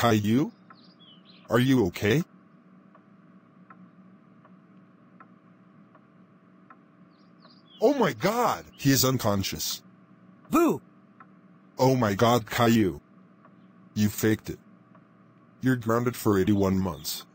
Caillou? Are you okay? Oh my god, he is unconscious. Boo! Oh my god, Caillou. You faked it. You're grounded for 81 months.